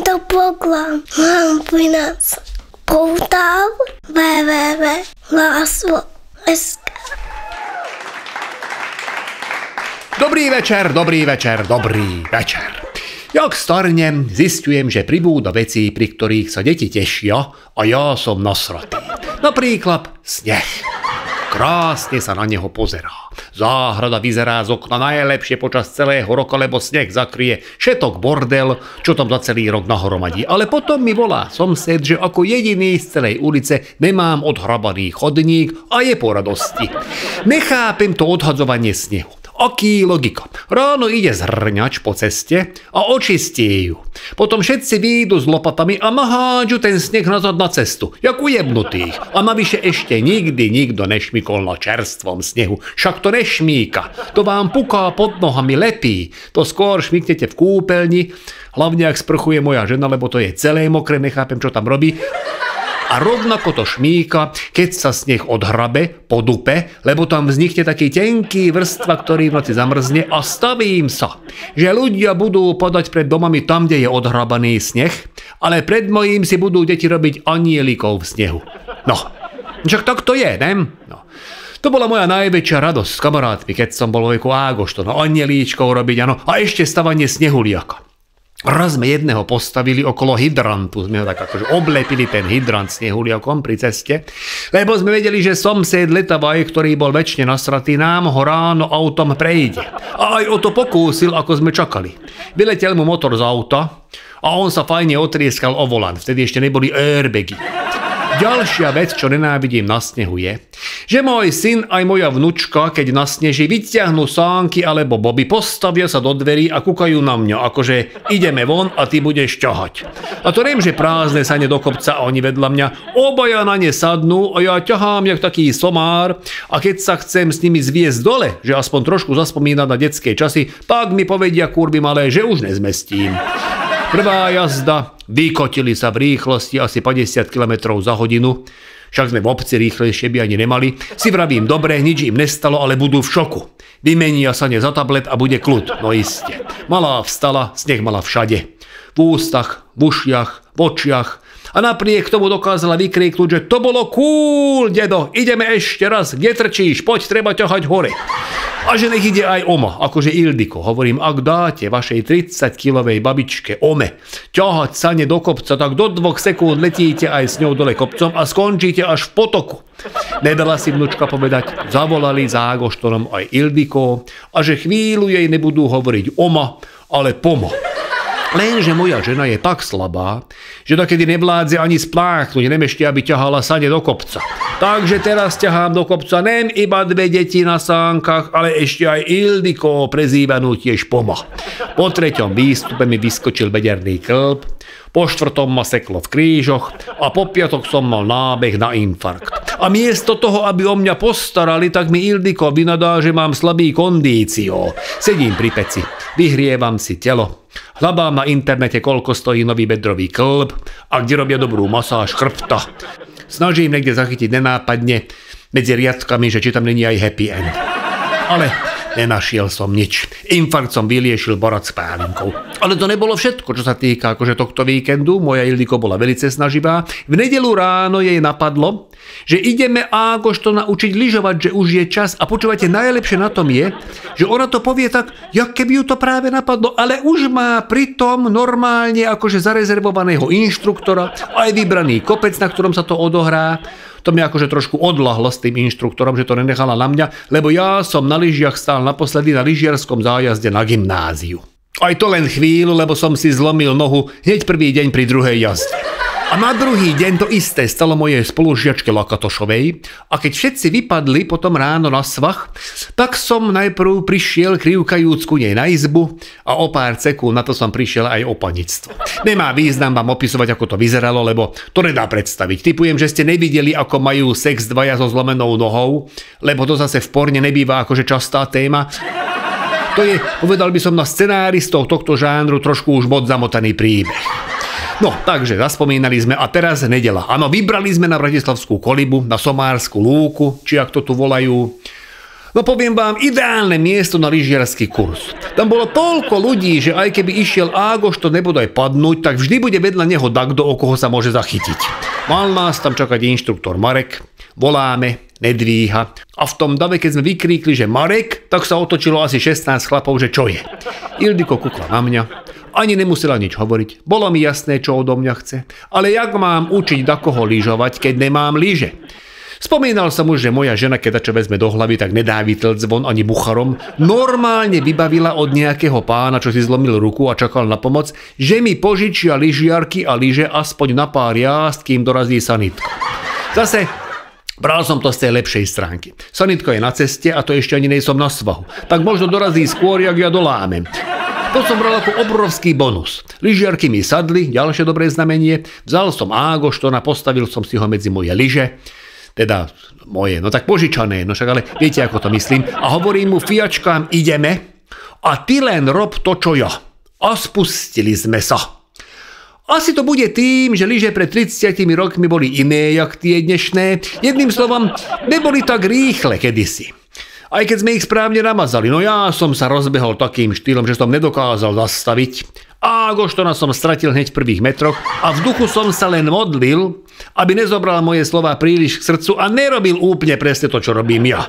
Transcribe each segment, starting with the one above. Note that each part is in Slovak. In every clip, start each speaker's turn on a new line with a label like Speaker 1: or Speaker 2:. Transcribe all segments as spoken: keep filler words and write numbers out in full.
Speaker 1: Tento program vám prináša portál w w w bodka hlaslo bodka es ká.
Speaker 2: Dobrý večer, dobrý večer, dobrý večer. Jak starnem, zistujem, že pribúda veci, pri ktorých sa deti tešia a ja som nasratý. Napríklad sneh. Krásne sa na neho pozerá. Záhrada vyzerá z okna najlepšie počas celého roka, lebo sneh zakrie všetok bordel, čo tam za celý rok nahromadí. Ale potom mi volá somsed, že ako jediný z celej ulice nemám odhrabaný chodník a je po radosti. Nechápem to odhadzovanie snehu. Aký logika? Ráno ide zhrňač po ceste a očistí ju. Potom všetci výjdu s lopatami a mahádžu ten sneh nazad na cestu, jak ujebnutých. A navyše ešte nikdy nikto nešmykol na čerstvom snehu. Však to nešmíka. To vám puká pod nohami, lepí. To skôr šmyknete v kúpeľni. Hlavne ak sprchuje moja žena, lebo to je celé mokré, nechápem, čo tam robí. A rovnako to šmíka, keď sa sneh odhrabe po dupe, lebo tam vznikne taký tenký vrstva, ktorý v noci zamrzne a stavím sa, že ľudia budú padať pred domami tam, kde je odhrabaný sneh, ale pred mojím si budú deti robiť anielikov v snehu. No, však tak to je, ne? No. To bola moja najväčšia radosť s kamarátmi, keď som bol vo veku Ágoštona, anielíčkov robiť, ano, a ešte stavanie snehuliaka. Raz sme jedného postavili okolo hydrantu, sme ho tak akože oblepili ten hydrant snehuliakom pri ceste, lebo sme vedeli, že somsed Letavaj, ktorý bol väčšine nasratý, nám ho ráno autom prejde. A aj o to pokúsil, ako sme čakali. Vyletel mu motor z auta a on sa fajne otrieskal o volant, vtedy ešte neboli airbagy. Ďalšia vec, čo nenávidím na snehu je, že môj syn aj moja vnučka, keď na sneží, vyťahnú sánky alebo boby, postavia sa do dverí a kúkajú na mňa, akože ideme von a ty budeš ťahať. A to neviem, že prázdne sa ne do kopca a oni vedľa mňa, obaja na ne sadnú a ja ťahám jak taký somár a keď sa chcem s nimi zviesť dole, že aspoň trošku zaspomínať na detské časy, tak mi povedia kurby malé, že už nezmestím. Prvá jazda, vykotili sa v rýchlosti asi päťdesiat kilometrov za hodinu, však sme v obci rýchlejšie by ani nemali. Si vravím, dobre, nič im nestalo, ale budú v šoku. Vymenia sa ne za tablet a bude kľud, no iste. Malá vstala, sneh mala všade. V ústach, v ušiach, v očiach. A napriek tomu dokázala vykríknuť, že to bolo cool, dedo, ideme ešte raz, kde trčíš, poď, treba ťahať hore. A že nech ide aj oma, akože Ildiko. Hovorím, ak dáte vašej tridsaťkilovej babičke ome ťahať sane do kopca, tak do dvoch sekúnd letíte aj s ňou dole kopcom a skončíte až v potoku. Nedala si vnučka povedať, zavolali za Ágoštonom aj Ildiko a že chvíľu jej nebudú hovoriť oma, ale pomo. Lenže moja žena je tak slabá, že dokedy nevládze ani spláchnuť, nem ešte, aby ťahala sane do kopca. Takže teraz ťahám do kopca nem iba dve deti na sánkach, ale ešte aj Ildiko, prezývanú tiež Poma. Po treťom výstupe mi vyskočil bederný kĺb, po štvrtom ma seklo v krížoch a po piatok som mal nábeh na infarkt. A miesto toho, aby o mňa postarali, tak mi Ildiko vynadá, že mám slabý kondício. Sedím pri peci, vyhrievam si telo, hľadám na internete, koľko stojí nový bedrový kĺb a kde robia dobrú masáž chrbta. Snažím niekde zachytiť nenápadne medzi riadkami, že či tam není aj happy end. Ale nenašiel som nič. Infarkt som vyliešil borať s pálinkou. Ale to nebolo všetko, čo sa týka akože tohto víkendu. Moja Ildiko bola velice snaživá. V nedeľu ráno jej napadlo, že ideme Ágoštona učiť lyžovať, že už je čas. A počúvajte, najlepšie na tom je, že ona to povie tak, jak keby ju to práve napadlo, ale už má pritom normálne akože zarezervovaného inštruktora, aj vybraný kopec, na ktorom sa to odohrá. To mi akože trošku odľahlo s tým inštruktorom, že to nenechala na mňa, lebo ja som na lyžiach stál naposledy na lyžiarskom zájazde na gymnáziu. Aj to len chvíľu, lebo som si zlomil nohu hneď prvý deň pri druhej jazde. A na druhý deň to isté stalo mojej spolužiačke Lakatošovej a keď všetci vypadli potom ráno na svach, tak som najprv prišiel krivkajúc ku nej na izbu a o pár sekúnd na to som prišiel aj o panictvo. Nemá význam vám opisovať, ako to vyzeralo, lebo to nedá predstaviť. Tipujem, že ste nevideli, ako majú sex dvaja so zlomenou nohou, lebo to zase v porne nebýva akože častá téma. To je, povedal by som, na scenáristov tohto žánru trošku už bod zamotaný príbeh. No, takže zaspomínali sme a teraz nedeľa. Áno, vybrali sme na Bratislavskú kolibu, na Somárskú lúku, či ak to tu volajú. No poviem vám, ideálne miesto na lyžiarsky kurz. Tam bolo toľko ľudí, že aj keby išiel Ágoš to nebodaj padnúť, tak vždy bude vedľa neho dakdo, o koho sa môže zachytiť. Mal nás tam čakať inštruktor Marek, voláme, nedvíha a v tom dave, keď sme vykríkli, že Marek, tak sa otočilo asi šestnásť chlapov, že čo je. Ildiko kúkla na mňa, ani nemusela nič hovoriť, bolo mi jasné, čo odo mňa chce, ale jak mám učiť dakoho lyžovať, keď nemám lyže? Spomínal som už, že moja žena, keď čo vezme do hlavy, tak nedá výtel zvon ani bucharom. Normálne vybavila od nejakého pána, čo si zlomil ruku a čakal na pomoc, že mi požičia lyžiarky a lyže aspoň na pár jazd, kým dorazí sanitko. Zase bral som to z tej lepšej stránky. Sanitko je na ceste a to ešte ani nejsom na svahu. Tak možno dorazí skôr, jak ja dolámem. To som bral ako obrovský bonus. Lyžiarky mi sadli, ďalšie dobré znamenie. Vzal som Ágoštona, postavil som si ho medzi moje lyže. Teda moje, no tak požičané, no však ale viete, ako to myslím. A hovorím mu, Fiačkám, ideme a ty len rob to, čo ja. A spustili sme sa. Asi to bude tým, že lyže pred tridsiatimi rokmi boli iné, jak tie dnešné. Jedným slovom, neboli tak rýchle kedysi. Aj keď sme ich správne namazali, no ja som sa rozbehol takým štýlom, že som nedokázal zastaviť. Ágoštona som stratil hneď v prvých metroch a v duchu som sa len modlil, aby nezobral moje slova príliš k srdcu a nerobil úplne presne to, čo robím ja.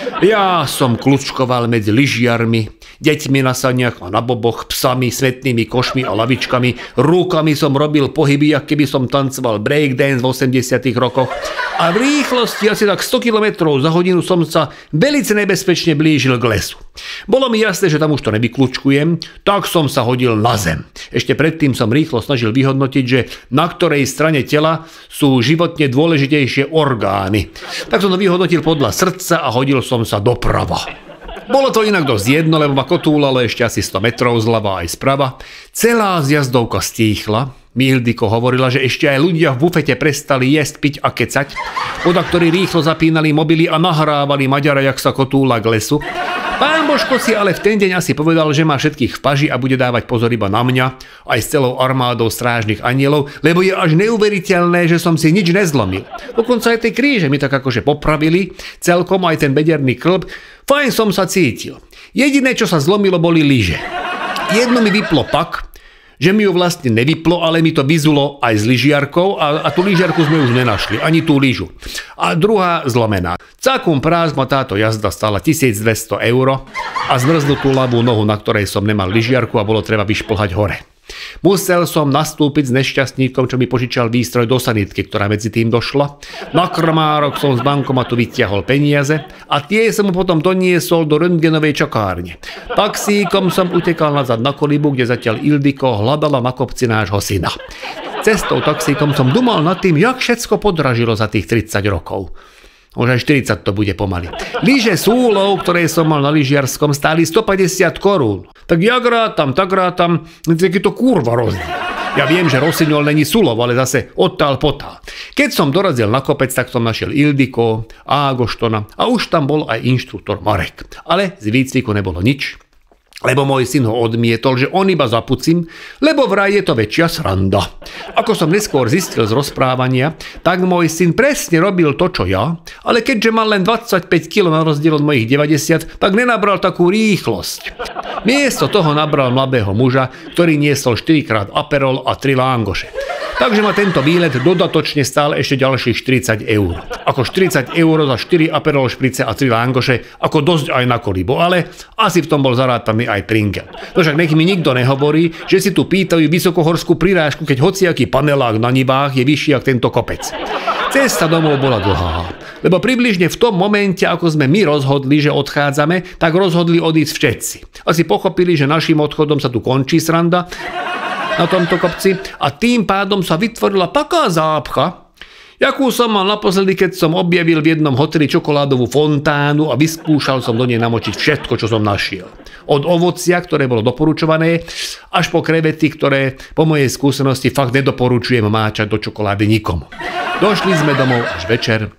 Speaker 2: Ja som kľúčkoval medzi lyžiarmi, deťmi na saniach a na boboch, psami, smetnými košmi a lavičkami. Rukami som robil pohyby, ako keby som tancoval breakdance v osemdesiatych rokoch. A v rýchlosti asi tak sto kilometrov za hodinu som sa velice nebezpečne blížil k lesu. Bolo mi jasné, že tam už to nevykľúčkujem, tak som sa hodil na zem. Ešte predtým som rýchlo snažil vyhodnotiť, že na ktorej strane tela sú životne dôležitejšie orgány. Tak som to vyhodnotil podľa srdca a hodil som sa doprava. Bolo to inak dosť jedno, lebo ma kotúlalo ešte asi sto metrov zľava aj sprava. Celá zjazdovka stíchla. Ildiko hovorila, že ešte aj ľudia v bufete prestali jesť, piť a kecať. Podaktori rýchlo zapínali mobily a nahrávali Maďara, jak sa kotúla k lesu. Pán Božko si ale v ten deň asi povedal, že má všetkých v paži a bude dávať pozor iba na mňa, aj s celou armádou strážnych anielov, lebo je až neuveriteľné, že som si nič nezlomil. Dokonca aj tie kríže mi tak akože popravili, celkom aj ten bederný klb. Fajn som sa cítil. Jediné, čo sa zlomilo, boli lyže. Jedno mi vyplo pak, že mi ju vlastne nevyplo, ale mi to vyzulo aj s lyžiarkou a, a tú lyžiarku sme už nenašli, ani tú lyžu. A druhá zlomená. Celkom práz ma táto jazda stala tisícdvesto eur a zmrznutú ľavú nohu, na ktorej som nemal lyžiarku a bolo treba vyšplhať hore. Musel som nastúpiť s nešťastníkom, čo mi požičal výstroj do sanitky, ktorá medzi tým došla. Na krmárok som z bankomatu vytiahol peniaze a tie som mu potom doniesol do röntgenovej čakárne. Taxíkom som utekal nazad na Kolibu, kde zatiaľ Ildiko hľadala na kopci nášho syna. Cestou taxíkom som dumal nad tým, jak všetko podražilo za tých tridsať rokov. Už aj štyridsať to bude pomaly. Lyže súlov, ktoré som mal na lyžiarskom, stáli stopäťdesiat korún. Tak jak rátam, tak rátam, je to kurva rozdiel. Ja viem, že Rosiňol není súlov, ale zase odtál potál. Keď som dorazil na kopec, tak som našiel Ildiko, Ágoštona a už tam bol aj inštruktor Marek. Ale z výcviku nebolo nič. Lebo môj syn ho odmietol, že on iba zapucím, lebo vraj je to väčšia sranda. Ako som neskôr zistil z rozprávania, tak môj syn presne robil to, čo ja, ale keďže mal len dvadsaťpäť kilogramov na rozdiel od mojich deväťdesiat, tak nenabral takú rýchlosť. Miesto toho nabral mladého muža, ktorý niesol štyrikrát Aperol a tri Langoše. Takže ma tento výlet dodatočne stál ešte ďalších štyridsať eur. Ako štyridsať eur za štyri Aperol šprice a tri Langoše, ako dosť aj na Kolibu, ale asi v tom bol zarátaný aj tringel. No však nech mi nikto nehovorí, že si tu pýtajú vysokohorskú prirážku, keď hociaký panelák na nivách je vyšší ako tento kopec. Cesta domov bola dlhá, lebo približne v tom momente, ako sme my rozhodli, že odchádzame, tak rozhodli odísť všetci. Asi pochopili, že našim odchodom sa tu končí sranda na tomto kopci a tým pádom sa vytvorila taká zápcha, jakú som mal naposledy, keď som objavil v jednom hoteli čokoládovú fontánu a vyskúšal som do nej namočiť všetko, čo som našiel. Od ovocia, ktoré bolo doporučované, až po krevety, ktoré po mojej skúsenosti fakt nedoporučujem máčať do čokolády nikomu. Došli sme domov až večer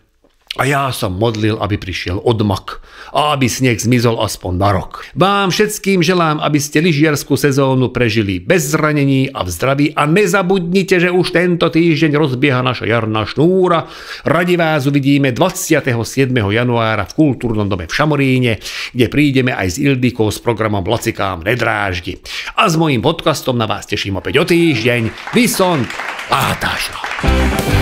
Speaker 2: A ja som modlil, aby prišiel odmak a aby sneh zmizol aspoň na rok. Vám všetkým želám, aby ste lyžiarsku sezónu prežili bez zranení a v zdraví a nezabudnite, že už tento týždeň rozbieha naša jarná šnúra. Radi vás uvidíme dvadsiateho siedmeho januára v Kultúrnom dome v Šamoríne, kde prídeme aj s Ildikou s programom Lacikám nedráždi. A s mojím podcastom na vás teším opäť o týždeň. Vysont Látášo.